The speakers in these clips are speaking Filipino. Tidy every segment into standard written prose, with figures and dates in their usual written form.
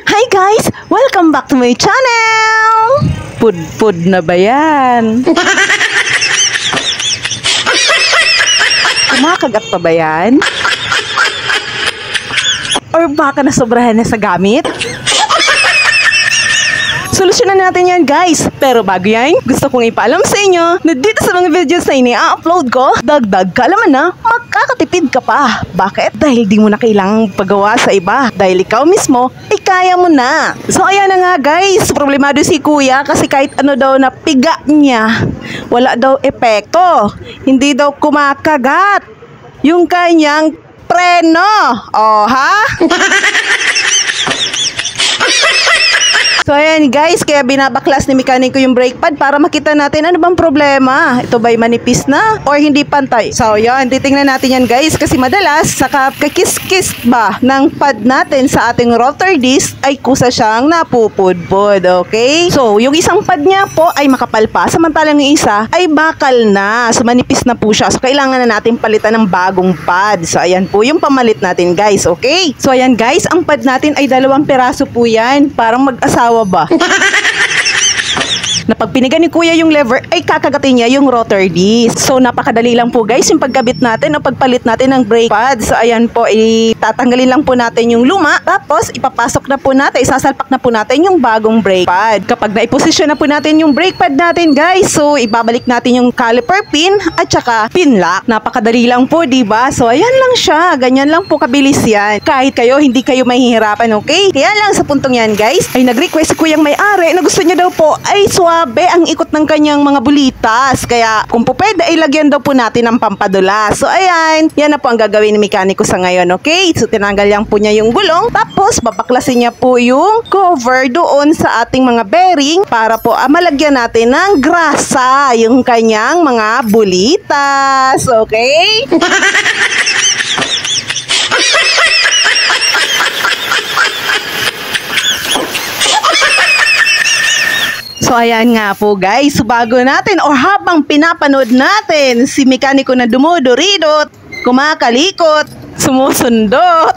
Hi guys! Welcome back to my channel! Pud na ba yan? Kumakagat pa ba yan? Or baka nasobrahan na sa gamit? Solusyonan natin yan guys. Pero bago yan, gusto kong ipaalam sa inyo na dito sa mga videos na ini-upload ko, dagdag kaalaman na makakatipid ka pa. Bakit? Dahil di mo na kailangang pagawa sa iba. Dahil ikaw mismo, ay kaya mo na. So ayan na nga guys, problemado si kuya kasi kahit ano daw na piga niya, wala daw epekto. Hindi daw kumakagat yung kanyang preno. Oh ha? So ayan guys, kaya binabaklas ni mekaniko yung brake pad para makita natin ano bang problema. Ito ba'y manipis na or hindi pantay? So yan, titingnan natin yan guys kasi madalas sa kakis-kis ba ng pad natin sa ating rotor disc ay kusa siyang napupudpud, okay? So yung isang pad niya po ay makapal pa, samantalang yung isa ay bakal na. So manipis na po siya. So kailangan na natin palitan ng bagong pad. So ayan po yung pamalit natin guys, okay? So ayan guys, ang pad natin ay 2 piraso po yan. Parang mag-asawa ba? Na pag pinigan ni kuya yung lever ay kakagatin niya yung rotor disc. So napakadali lang po guys yung pagkabit natin o pagpalit natin ng brake pad. So ayan po, tatanggalin lang po natin yung luma, tapos ipapasok na po natin, isasalpak na po natin yung bagong brake pad. Kapag naiposisyon na po natin yung brake pad natin guys, so ibabalik natin yung caliper pin at saka pin lock. Napakadali lang po, diba? So ayan lang siya, ganyan lang po kabilis yan. Kahit kayo, hindi kayo mahihirapan, okay? Kaya lang sa puntong yan guys, ay nag-request si kuyang may-ari na gusto niya daw po ay suwabe ang ikot ng kanyang mga bulitas. Kaya kung po pwede ay lagyan daw po natin ng pampadulas. So ayan, yan na po ang gagawin ni mekaniko sa ngayon, okay? So tinanggal lang po niya yung gulong, tapos babaklasin niya po yung cover doon sa ating mga bearing para po malagyan natin ng grasa yung kanyang mga bulitas, okay? So ayan nga po guys, bago natin or habang pinapanood natin si mekaniko na dumuduridot, kumakalikot, sumusundot.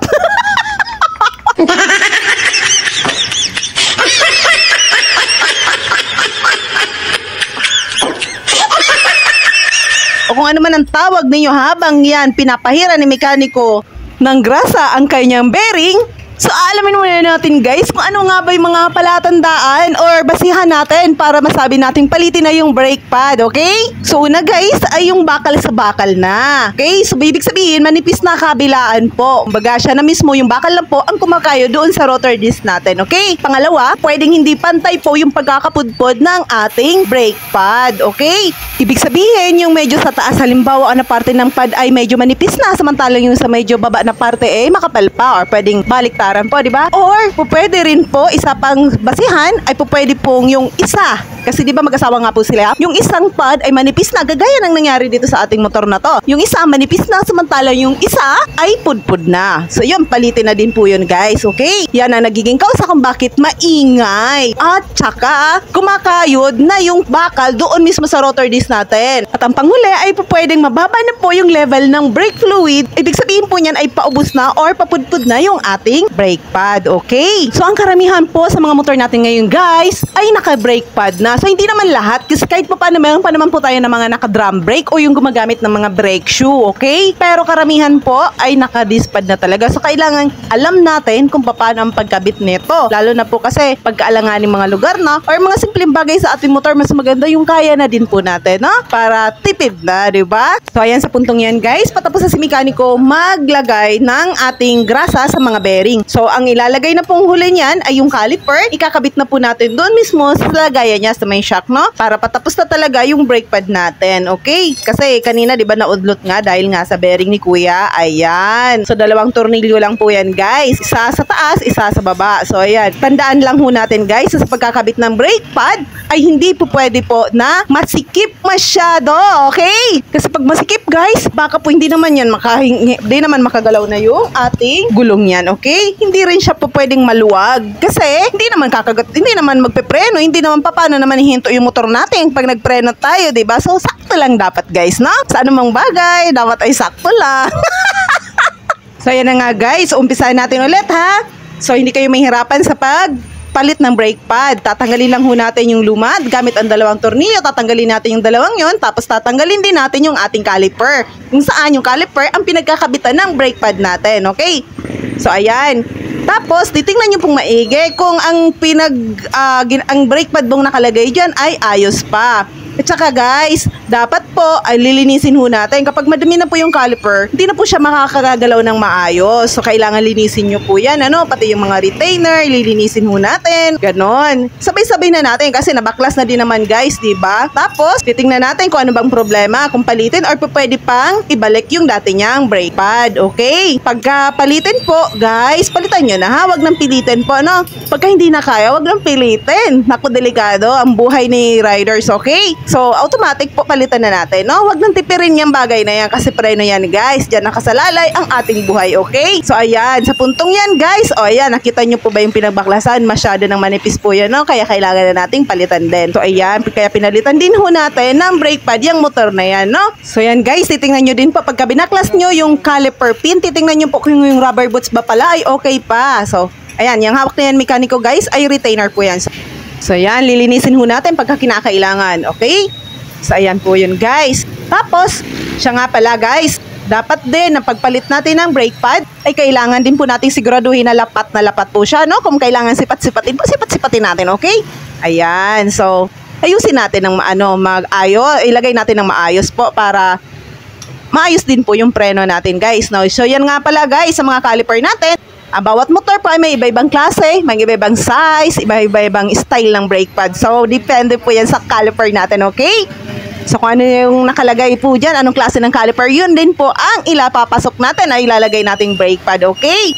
O kung ano man ang tawag ninyo habang yan pinapahira ni mekaniko ng grasa ang kanyang bearing. So alamin muna natin guys kung ano nga ba yung mga palatandaan or basihan natin para masabi natin palitin na yung brake pad, okay? So una guys ay yung bakal sa bakal na, okay? So ibig sabihin manipis na kabilaan po. Kumbaga siya na mismo yung bakal lang po ang kumakayo doon sa rotor disc natin, okay? Pangalawa, pwedeng hindi pantay po yung pagkakapudpod ng ating brake pad, okay? Ibig sabihin yung medyo sa taas halimbawa na parte ng pad ay medyo manipis na, samantalang yung sa medyo baba na parte ay makapal pa or pwedeng baliktaran po, di ba? Or pwede rin po isa pang basihan ay pwede pong yung isa. Kasi di ba mag-asawa nga po sila? Yung isang pad ay manipis na, gagaya ng nangyari dito sa ating motor na to. Yung isa manipis na, samantalang yung isa ay pudpud na. So yun, palitin na din po yun guys, okay? Yan ang nagiging kausa kung bakit maingay. At saka kumakayod na yung bakal doon mismo sa rotor disc natin. At ang panghuli ay pwedeng mababa na po yung level ng brake fluid. Ibig sabihin po niyan ay paubos na or papudpud na yung ating brake pad, okay? So ang karamihan po sa mga motor natin ngayon guys ay naka-brake pad na. So hindi naman lahat kasi kahit pa paano meron pa naman po tayo ng mga naka-drum brake o yung gumagamit ng mga brake shoe, okay? Pero karamihan po ay naka-disc pad na talaga. So kailangan alam natin kung paano ang pagkabit nito. Lalo na po kasi pagkaalanganing mga lugar na or mga simpleng bagay sa ating motor, mas maganda yung kaya na din po natin, no? Para tipid na, di ba? So ayan sa puntong yan guys, patapos na si mekaniko maglagay ng ating grasa sa mga bearing. So ang ilalagay na pong huli niyan ay yung caliper. Ikakabit na po natin doon mismo sa lagayan niya sa may shock, no? Para patapos na talaga yung brake pad natin, okay? Kasi kanina, di ba, naudlot nga dahil nga sa bearing ni kuya. Ayan. So, 2 tornilyo lang po yan, guys. Isa sa taas, isa sa baba. So, ayan. Tandaan lang ho natin, guys, sa pagkakabit ng brake pad ay hindi po pwede po na masikip masyado, okay? Kasi pag masikip, guys, baka po hindi naman yan makagalaw na yung ating gulong yan, okay? Hindi rin siya po pwedeng maluwag. Kasi, hindi naman magpepreno, hindi naman paano naman hihinto yung motor natin pag nagpreno tayo, diba? So, sakto lang dapat guys, no? Sa anumang bagay, dapat ay sakto lang. So, yan na nga guys. Umpisahan natin ulit, ha? So hindi kayo mahihirapan sa pagpalit ng brake pad. Tatanggalin lang ho natin yung lumad gamit ang dalawang tornilyo. Tatanggalin natin yung dalawang yon, tapos tatanggalin din natin yung ating caliper. Kung saan yung caliper ang pinagkakabitan ng brake pad natin, okay? So ayan. Tapos titingnan niyo pong maigi kung ang ang brake pad bong nakalagay diyan ay ayos pa. At saka guys, dapat po ay lilinisin ho natin. Kapag madumi na po yung caliper, hindi na po siya makakagalaw ng maayos. So kailangan linisin nyo po yan, pati yung mga retainer, lilinisin ho natin. Ganon. Sabay-sabay na natin kasi nabaklas na din naman guys, di ba? Tapos, titingnan natin kung ano bang problema, kung palitin or pwede pang ibalik yung dati niyang brake pad. Okay? Pagka palitin po, guys, palitan nyo na ha. Huwag nang pilitin po, Pagka hindi na kaya, huwag nang pilitin. Naku, delikado ang buhay ni riders, okay? So, automatic po palitan na natin, Huwag nang tipirin yung bagay na yan kasi preno yan, guys. Diyan nakasalalay ang ating buhay, okay? So, ayan. Sa puntong yan, guys. O, ayan. Nakita nyo po ba yung pinagbaklasan? Masyado ng manipis po yan, Kaya kailangan na nating palitan din. So, ayan. Kaya pinalitan din ho natin ng brake pad yung motor na yan, So, ayan, guys. Titingnan nyo din po. Pagka binaklas nyo yung caliper pin, titingnan nyo po kung yung rubber boots ba pala ay okay pa. So, ayan. Yung hawak na yan, mekaniko, guys, ay retainer po yan. So, ayan, lilinisin ho natin pagka kinakailangan, okay? So, ayan po yun, guys. Tapos, siya nga pala, guys, dapat din na pagpalit natin ng brake pad, ay kailangan din po nating siguraduhin na lapat po siya, Kung kailangan sipat-sipatin po, sipat-sipatin natin, okay? Ayan, so, ayusin natin ng ilagay natin ng maayos po para maayos din po yung preno natin, guys, So, yan nga pala, guys, sa mga caliper natin. Ang bawat motor po ay may iba-ibang klase, may iba-ibang size, iba-ibang style ng brake pad. So, depende po yan sa caliper natin, okay? So, kung ano yung nakalagay po dyan, anong klase ng caliper, yun din po ang ilapapasok natin ay ilalagay nating brake pad, okay?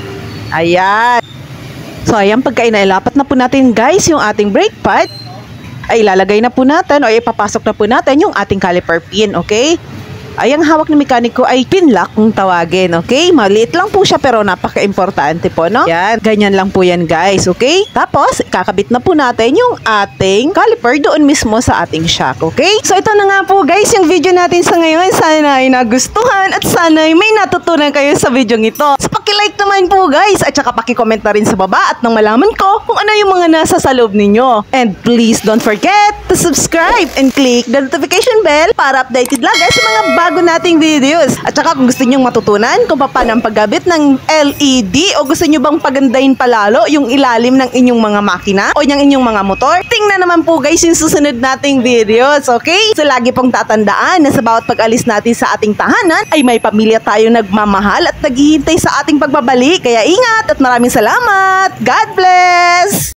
Ayan. So, ayan, pagka inailapat na po natin, guys, yung ating brake pad, ay ilalagay na po natin o ipapasok na po natin yung ating caliper pin, okay? Ay, ang hawak ng mekaniko ay pin lock kung tawagin, okay? Maliit lang po siya pero napaka-importante po, Yan, ganyan lang po yan, guys, okay? Tapos, kakabit na po natin yung ating caliper doon mismo sa ating shock, okay? So, ito na nga po, guys, yung video natin sa ngayon. Sana ay nagustuhan at sana ay may natutunan kayo sa video ito. So, paki-like naman po, guys, at saka paki-comment na rin sa baba at nang malaman ko kung ano yung mga nasa sa loob ninyo. And please don't forget to subscribe and click the notification bell para updated lang, guys, sa mga bago nating videos. At saka kung gusto nyong matutunan kung paano ang paggabit ng LED o gusto nyo bang pagandahin palalo yung ilalim ng inyong mga makina o yung inyong mga motor, tingnan naman po, guys, yung susunod nating videos, okay? So lagi pong tatandaan na sa bawat pag-alis natin sa ating tahanan ay may pamilya tayong nagmamahal at naghihintay sa ating pagbabalik. Kaya ingat at maraming salamat. God bless!